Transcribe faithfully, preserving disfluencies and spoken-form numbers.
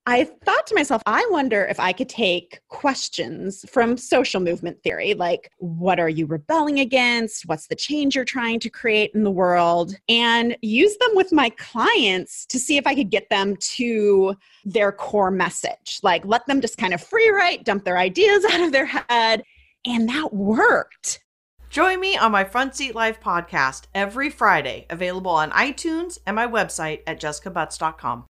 I thought to myself, I wonder if I could take questions from social movement theory, like what are you rebelling against? What's the change you're trying to create in the world? And use them with my clients to see if I could get them to their core message. Like let them just kind of free write, dump their ideas out of their head. And that worked. Join me on my Front Seat Life podcast every Friday, available on iTunes and my website at jessica butts dot com.